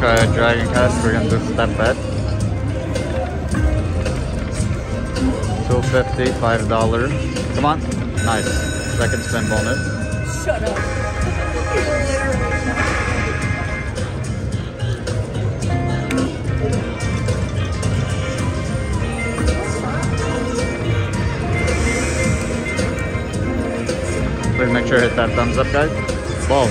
try a dragon cast. We're gonna do step bet. $2.50, $5. Come on. Nice. Second spin bonus. Shut up. Please make sure to hit that thumbs up, guys. Ball.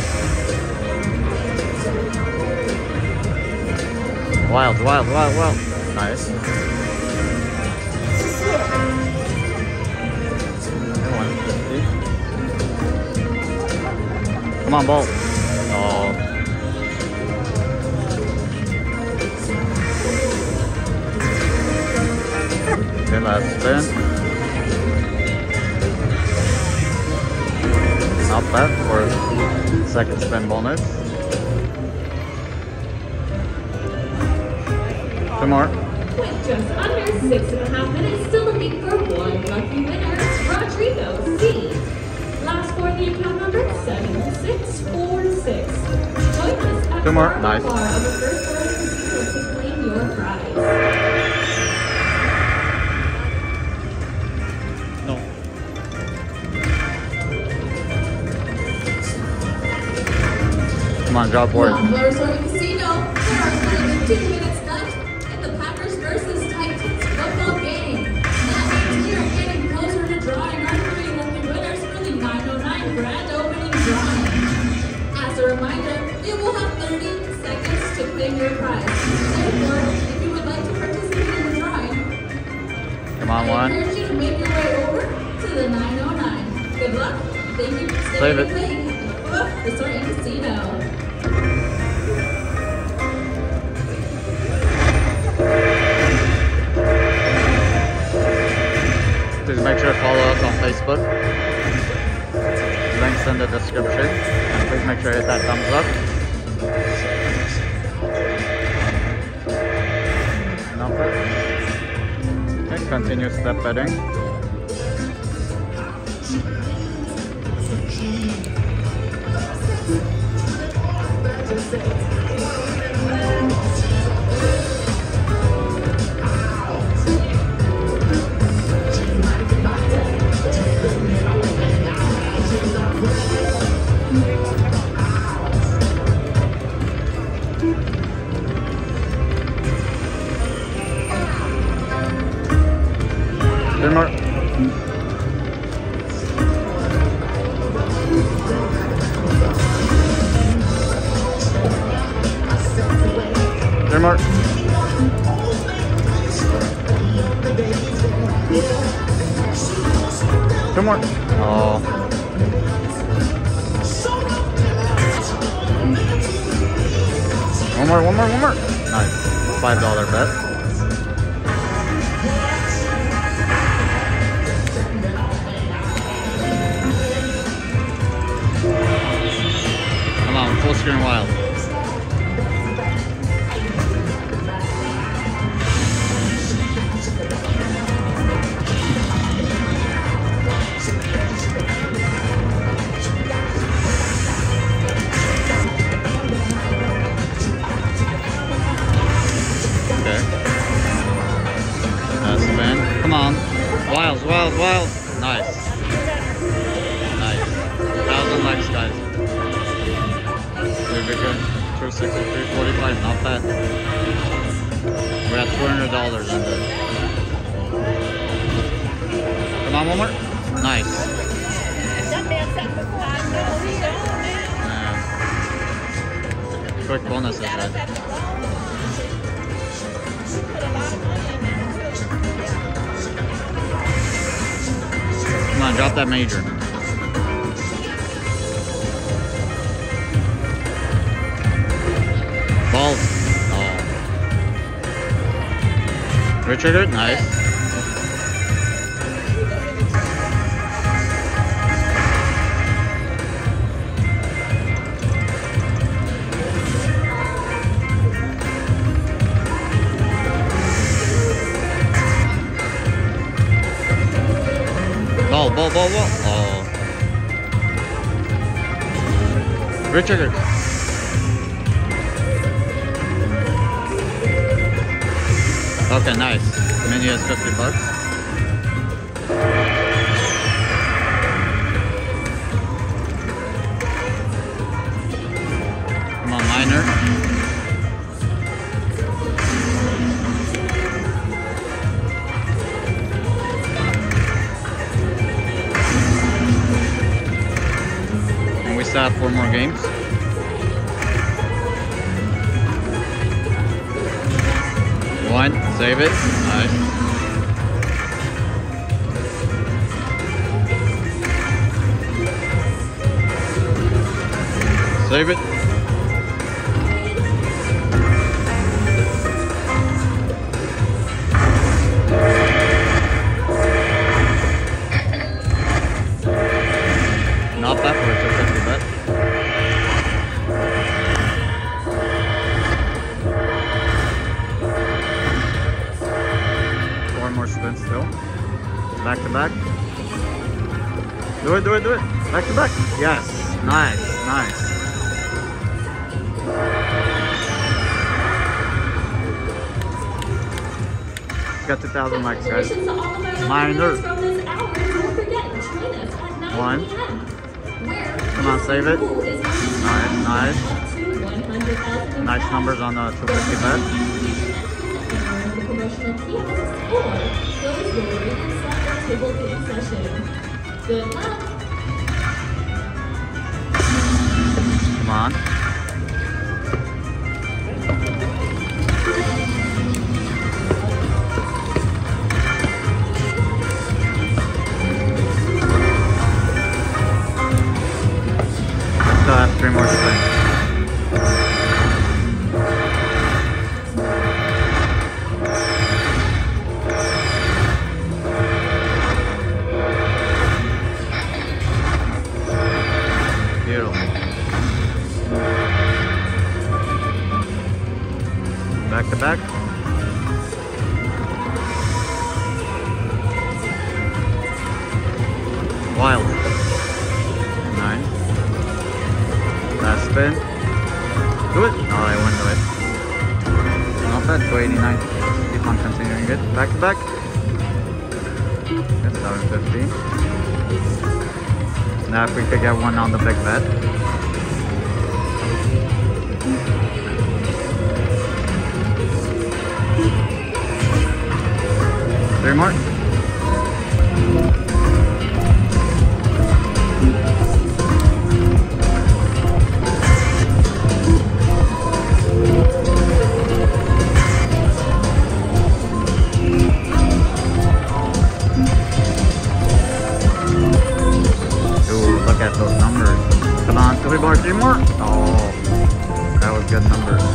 Wild, wild, wild, wild. Nice. Come on, ball. Oh. Okay, last spin. Not bad for second spin bonus. 2 more. With just under 6.5 minutes, still looking for one lucky winner, Rodrigo C. Last four in the account number, 7646. Join us at 2 more. the Nice. bar on the first floor of the casino to claim your prize. No. Come on, drop board. Gamblers or the casino, there are only 2 minutes left in the Packers versus Titans football game. That means we are getting closer to drawing our 3 lucky winners for the 909 grand opening drawing. As a reminder, you will have 30 seconds to claim your prize. Therefore, if you would like to participate in the drawing, Come on, I one. encourage you to make your way over to the 909. Good luck. Thank you for Save staying it. and playing. Resort and Casino. Please make sure to follow us on Facebook. Links in the description. And please make sure to hit that thumbs up. Number. Okay, continue step betting. More. 3 more. 2 more. Oh. One more. Nice. $5 bet. Come on, full screen wild. Okay. Last spin. Come on. Wild. Nice. Nice. 1,000 likes, guys. Very good. 263.45, not bad. We're at $400 in there. Come on, one more. Nice. Quick bonuses, guys. Come on, drop that major. Balls. Oh. RETRIGGER, nice. Ball. Oh. RETRIGGER. Okay, nice. Mini is $50. Come on, minor. And we still have 4 more games. One, save it. Nice. Save it. Not that for a 250 bet. More spins still. Back to back. Do it, do it, do it. Back to back. Yes. Nice, nice. Got 2,000 likes, guys. Minor. One. Come on, save it. Nice, nice. Nice numbers on the 250 bet. Promotional kiosks or those waiting inside the table game session. Good luck! Come on. Still have 3 more spins. Back to back. Wild. 9. Last spin. Do it. Oh, I wouldn't do it. Not bad. 289. Keep on continuing it. Back to back. That's 750. Now if we could get one on the big bet. Three more. Ooh, look at those numbers. Come on, 3 more, 3 more. Oh, that was good numbers.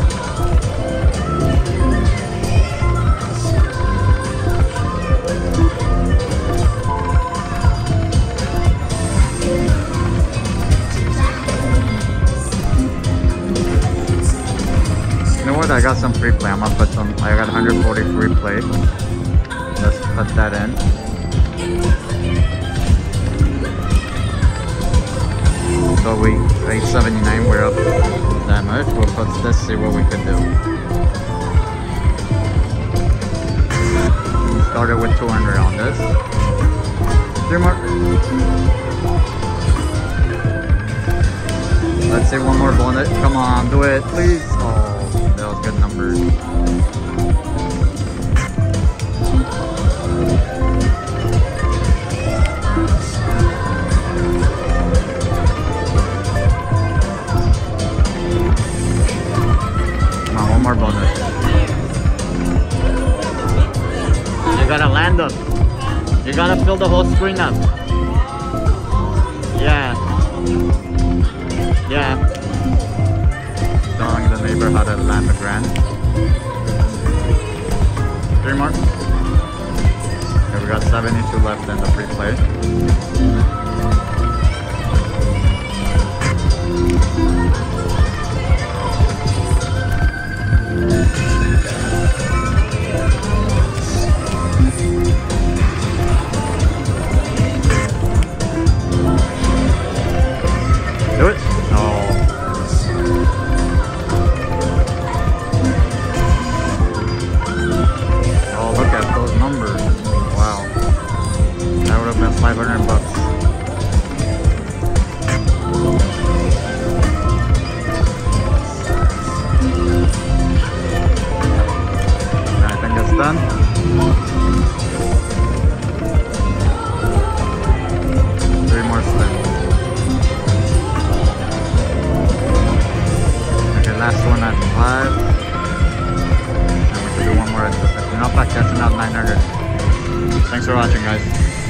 I got some free play. I'm gonna put some. I got 140 free play. Let's put that in. So we 879. We're up that much. We'll put. Let's see what we can do. We started with 200 on this. 3 more. Let's see one more bonus. Come on, do it, please. Oh. That was good numbers. Come on, one more bonus. You gotta land up. You gotta fill the whole screen up. Yeah. Yeah. Telling the neighbor how to land the grand. 3 more. Okay, we got 72 left in the free play. Do it. Oh. maxing out 900. Thanks for watching, guys.